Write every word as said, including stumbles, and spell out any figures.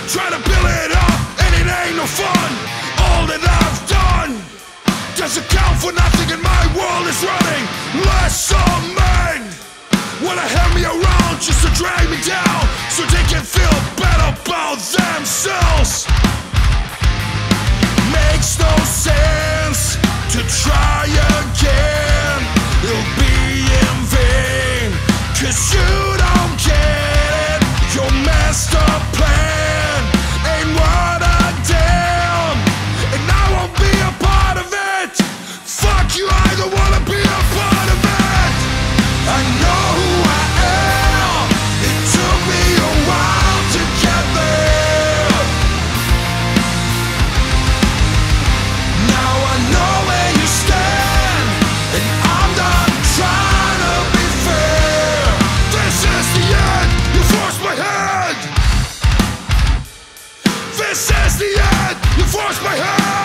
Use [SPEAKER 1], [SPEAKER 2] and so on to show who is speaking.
[SPEAKER 1] try to build it up, and it ain't no fun. All that I've done doesn't count for nothing, and my world is running less of men. Wanna have me around just to drag me down, so they can feel better about themselves. Makes no sense to try again. It'll be in vain, cause you don't get it. Your master plan ain't what I damn, and I won't be a part of it. Fuck you, I don't wanna be a part of it. I know who I am. It took me a while to get there. Now I know where you stand, and I'm not trying to be fair. This is the end, you forced my hand. This is the end, you forced my hand.